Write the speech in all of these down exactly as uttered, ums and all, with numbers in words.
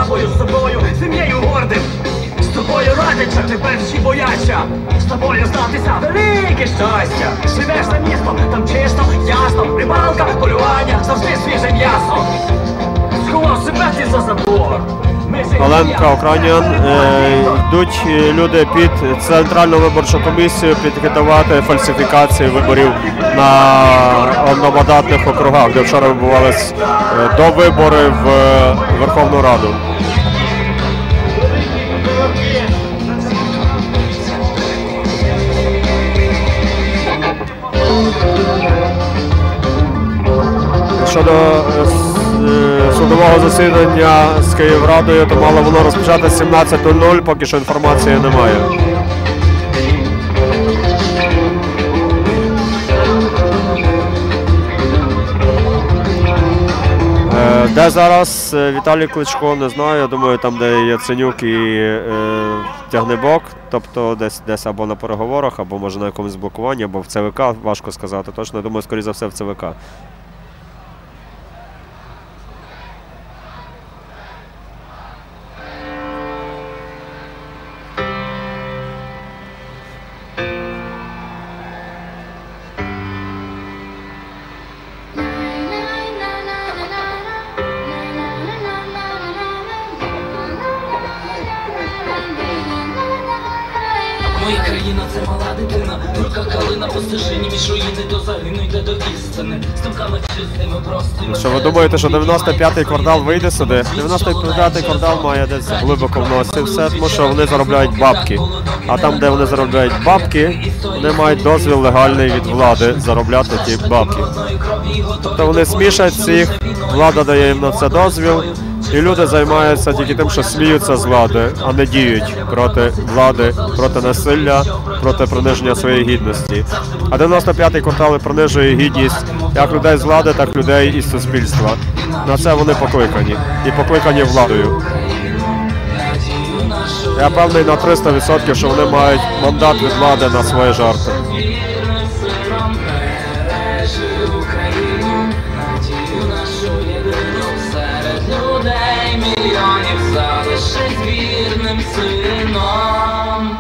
славою, собою, сім'єю гордим. З тобою родича, тепер всі бояться. З тобою здатися велике щастя. Живеш за містом, там чисто, ясно. Рибалка, полювання, завжди свіже м'ясо. Сховав себе ти за забор. Оленка Окранyan. Е, йдуть люди під Центральну виборчу комісію підготувати фальсифікації виборів на одномандатних округах, де вчора відбувалися довибори в Верховну Раду. Щодо судового засідання з Київрадою, то мало воно розпочати сімнадцять нуль нуль, поки що інформації немає. Де зараз Віталій Кличко, не знаю, я думаю, там, де Яценюк і е, Тягнебок, тобто десь, десь або на переговорах, або може на якомусь блокуванні, або в ЦВК, важко сказати точно, я думаю, скоріше за все в ЦВК. Моя країна – це мала дитина, в руках калина по стежині між руїни до загину йде до істини, з думками чистими простими. Що ви думаєте, що дев'яносто п'ятий квартал вийде сюди? дев'яносто п'ятий квартал має десь глибоко в носі все, тому що вони заробляють бабки. А там, де вони заробляють бабки, вони мають дозвіл легальний від влади заробляти ті бабки. Тобто вони смішать всіх, влада дає їм на це дозвіл. І люди займаються тільки тим, що сміються з влади, а не діють проти влади, проти насилля, проти приниження своєї гідності. А дев'яносто п'ятий квартал принижує гідність як людей з влади, так і людей із суспільства. На це вони покликані. І покликані владою. Я певний на триста відсотків, що вони мають мандат від влади на свої жарти. Мільйонів залишись вірним сином.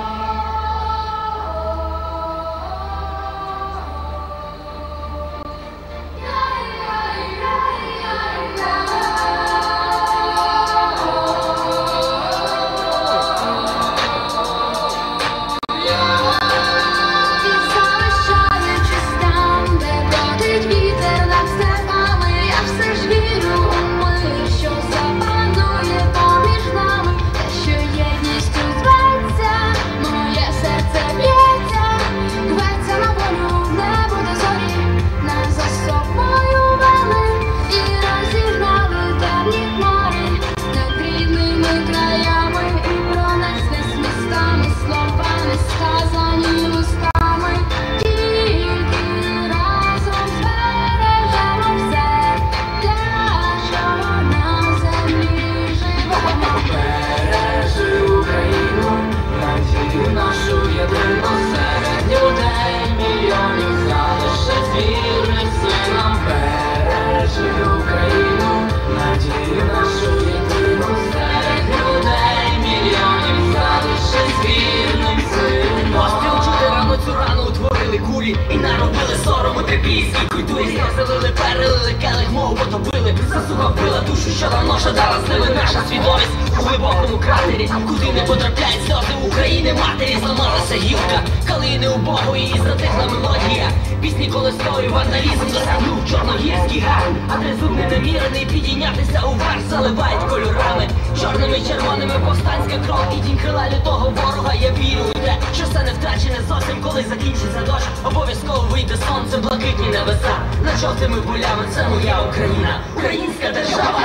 І наробили сорому трипійській культурі. Залили, перелили, келих мову потопили. Засуха вбила душу, що давно жадала з ними наша свідомість. У глибокому кратері, куди не потрапляють сльози України матері. Зламалася гілка, калини убогої і затихла мелодія. Пісні колискою вандалізм досягнув чорногірський гар. А тризуб ненамірений підійнятися у вар заливають кольорами. Чорними, червоними повстанська кров і тінь крила лютого ворога. Я вірю у те, що все не втрачене зовсім, коли закінчиться дощ. Обов'язково вийде сонце, блакитні небеса. Над жовтими полями це моя Україна, українська держава.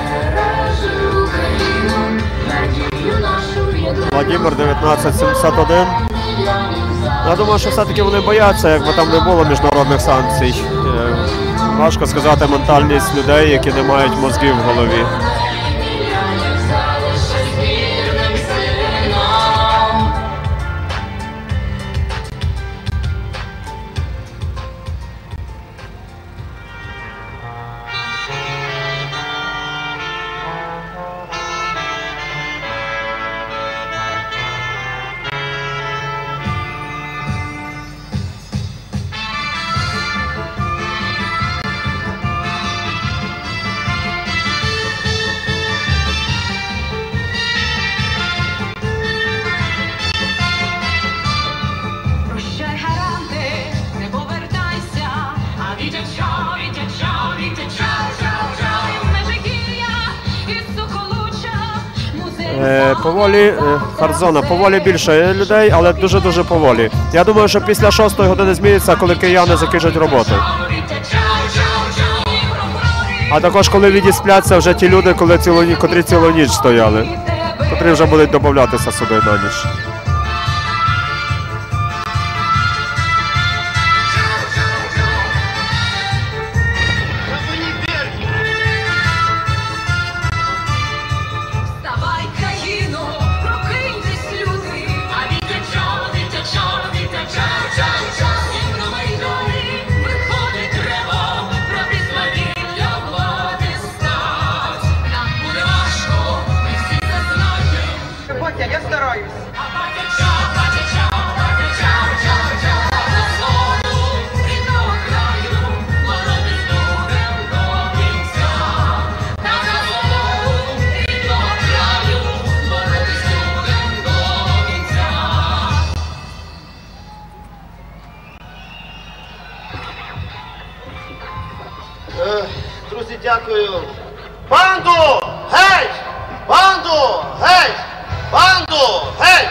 Бережи Україну, надію нашу єдину. Владимир дев'ятнадцять сімдесят один. Я думаю, що все-таки вони бояться, якби там не було міжнародних санкцій. Важко сказати ментальність людей, які не мають мозгів в голові. Е, поволі, е, хардзона, поволі більше людей, але дуже-дуже поволі. Я думаю, що після шостої години зміниться, коли кияни закінчать роботу. А також коли відіспляться вже ті люди, коли цілу, ні- котрі цілу ніч стояли, котрі вже будуть додатися сюди на ніч. Вставай, країно, прокиньтесь, люди, а дитяча, дитяча, дитяча, ча, ча, всім на майдані виходить треба, проти свавілля влади стать. Нам буде важко, ми всі це знаємо. Батя, я стараюсь. А батяча, батяча, батяча, ча, ча, за свободу рідного краю, боротись будем до кінця. Та за свободу рідного краю, боротись будем до кінця. Е, Друзі, дякую. Банду! Геть! Банду! Геть! Банду! Геть!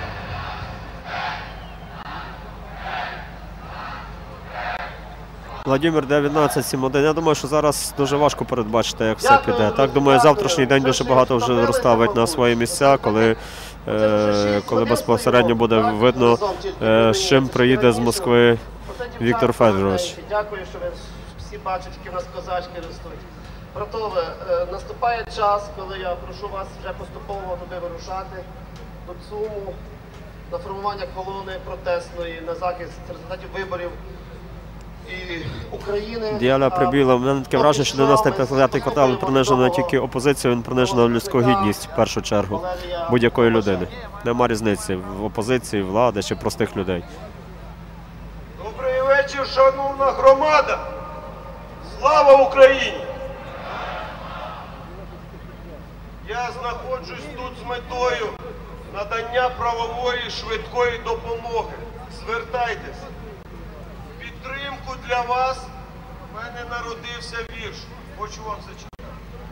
Владимир дев'ятнадцять сім один. Я думаю, що зараз дуже важко передбачити, як все піде. Так, думаю, завтрашній день дуже багато вже розставить на свої місця, коли, е, коли безпосередньо буде видно, е, з чим приїде з Москви Віктор Федорович. Дякую, що ви всі бачите, які в нас козачки ростуть. Братове, е, наступає час, коли я прошу вас вже поступово туди вирушати, до ЦУМу, на формування колони протестної, на захист результатів виборів і України. Діаля прибіла. У мене таке враження, що дев'яносто п'ятий квартал він принижений не тільки опозицію, він принижений людську гідність в першу чергу будь-якої людини. Нема різниці в опозиції, влади чи простих людей. Добрий вечір, шановна громада! Слава Україні! Я знаходжусь тут з метою надання правової швидкої допомоги. Звертайтесь. В підтримку для вас в мене народився вірш. Хочу вам зачитати.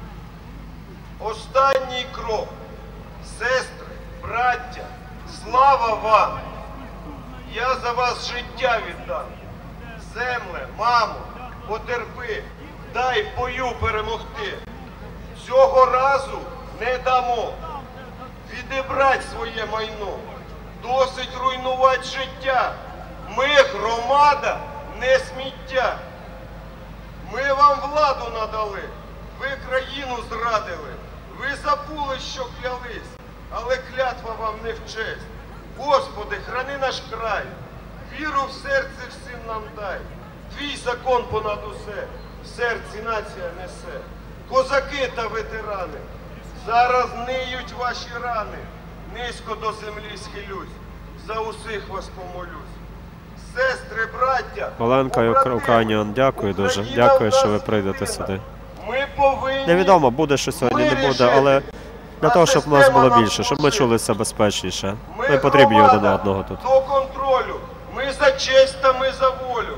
Останній крок. Сестри, браття, слава вам! Я за вас життя віддам. Земле, мамо, потерпи, дай в бою перемогти. Цього разу не дамо відібрати своє майно. Досить руйнувати життя. Ми громада, не сміття. Ми вам владу надали, ви країну зрадили. Ви забули, що клялись, але клятва вам не в честь. Господи, храни наш край, віру в серці всім нам дай. Твій закон понад усе, в серці нація несе. Козаки та ветерани, зараз ниють ваші рани. Низько до землі схилюсь, за усіх вас помолюсь. Сестри, браття, Оленка і побратими, Українян, дякую дуже. Україна Дякую, в нас що ви прийдете спільна. сюди. Ми повинні... Невідомо, буде що сьогодні, не буде, але для того, щоб нас було більше, щоб ми чулися безпечніше. Ми потрібні один громада одного тут. До контролю. Ми за честь та ми за волю.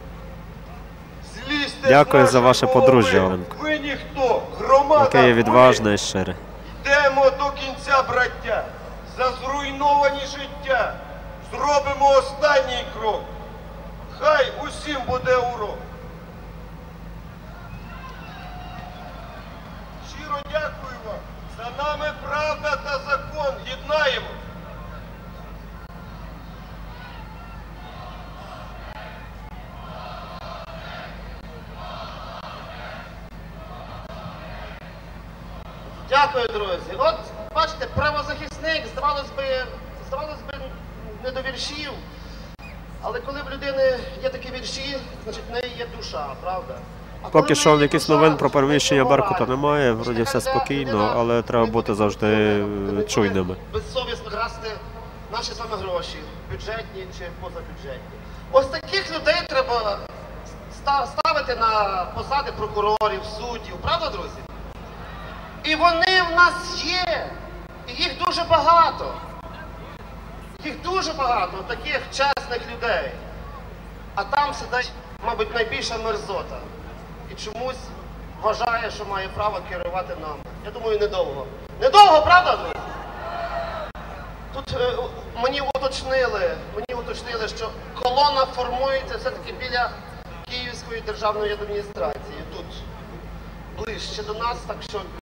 Злізьте Дякую з за нашої ваше голови. подружжя, Оленко. Ви ніхто, громада. Яке є ви. відважне і щире. Йдемо до кінця, браття. За зруйновані життя. Зробимо останній крок. Хай усім буде урок. Щиро дякую вам. За нами правда та закон. Єднаємо. Дякую, друзі. От, бачите, правозахисник, здавалось би, здавалось би, не до віршів. Але коли в людини є такі вірші, значить в неї є душа, правда? А коли Поки в що неї є якихось душа, новин про значить, переміщення в неї Беркута мораль. немає, вроді все Значить, спокійно, людина але треба не бути буде завжди не е, чуйними. безсовісно красти наші з вами гроші, бюджетні чи позабюджетні. Ось таких людей треба ста- ставити на посади прокурорів, суддів, правда, друзі? І вони в нас є, і їх дуже багато. Їх дуже багато, таких чесних людей. А там сидить, мабуть, найбільша мерзота. І чомусь вважає, що має право керувати нами. Я думаю, недовго. Недовго, правда, друзі? Тут е, мені уточнили, мені уточнили, що колона формується все-таки біля Київської державної адміністрації. Тут ближче до нас, так що